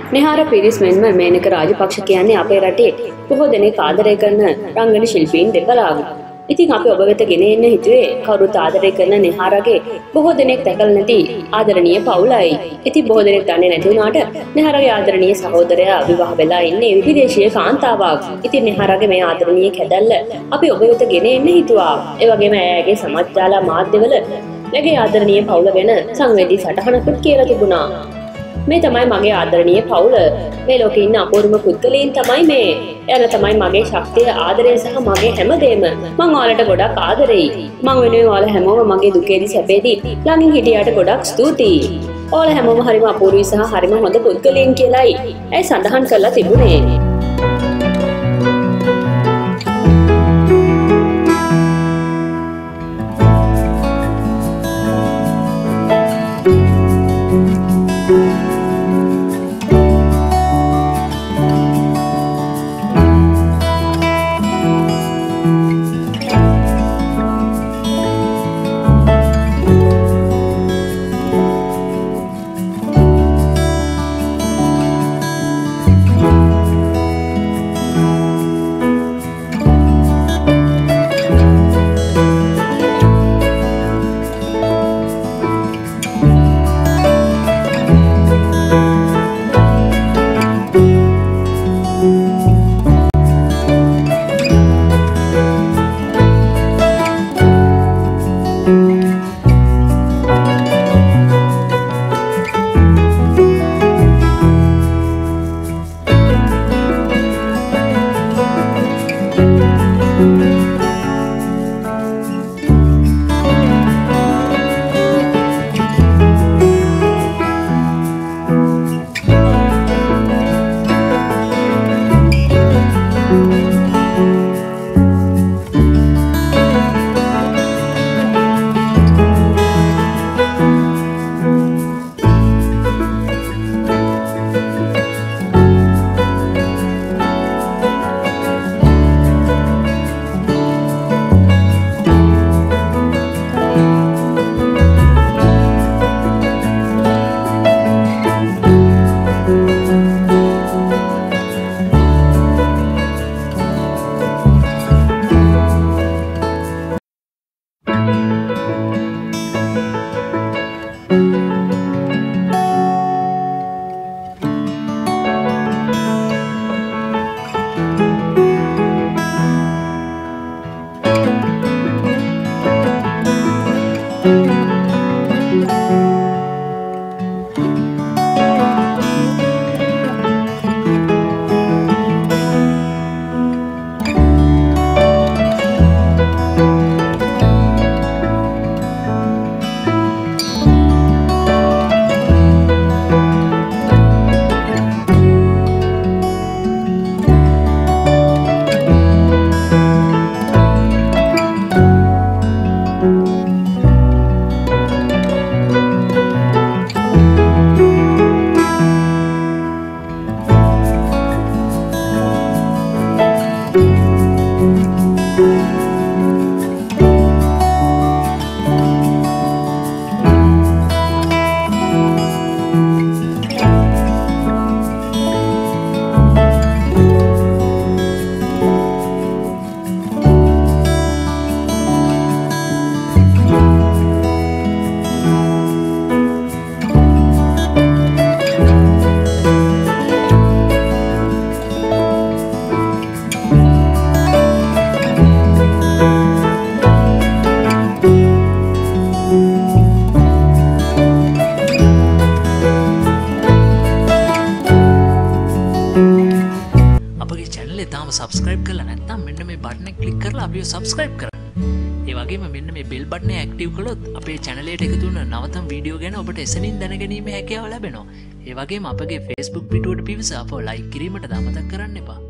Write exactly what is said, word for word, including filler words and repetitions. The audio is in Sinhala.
නිහාර පිරිස් මෙන්ම මේනක රාජපක්ෂ කියන්නේ අපේ රටේ බොහෝ දෙනෙක් ආදරය කරන රංගන ශිල්පීන් දෙපළාවි. ඉතින් අපි ඔබ වෙත ගෙන එන්න හිතුවේ කවුරුත් ආදරය කරන නිහාරගේ බොහෝ දෙනෙක් දැකලා නැති ආදරණීය පවුලයි. ඉතින් බොහෝ දෙනෙක් දන්නේ නැති වුණාට නිහාරගේ ආදරණීය සහෝදරයා විවාහ වෙලා ඉන්නේ විදේශීය කාන්තාවක්. ඉතින් නිහාරගේ මේ ආදරණීය කැදල්ල අපි ඔබ වෙත ගෙන එන්න හිතුවා. ඒ වගේම ඇයගේ සමාජ ජාල මාධ්‍යවල නැගේ ආදරණීය පවුල ගැන සංවේදී සටහනකුත් කියලා තිබුණා. මේ තමයි මගේ ආදරණීය පවුල. මේ ලෝකේ ඉන්න අපූර්වම පුද්ගලයන් තමයි මේ. එයාල තමයි මගේ ශක්තිය, ආදරය සහ මගේ හැමදේම. මං ඔයාලට ගොඩක් ආදරෙයි. මං වෙනුවෙන් ඔයාලා හැමෝම මගේ දුකේදී සැපේදී ළඟින් හිටියාට ගොඩක් ස්තුතියි. ඔයාලා හැමෝම හරිම අපූර්වයි සහ හරිම හොඳ පුද්ගලයන් කියලායි ඇයි සඳහන් කරලා තිබුණේ. subscribe කරලා නැත්නම් මෙන්න මේ බටන් එක ක්ලික් කරලා අපිව subscribe කරන්න. ඒ වගේම මෙන්න මේ bell button එක active කළොත් අපේ channel එකට එකතු වෙන නවතම වීඩියෝ ගැන ඔබට එසනින් දැනගැනීමේ හැකියාව ලැබෙනවා. ඒ වගේම අපගේ Facebook පිටුවට පිවිස අපව like කිරීමට අමතක කරන්න එපා.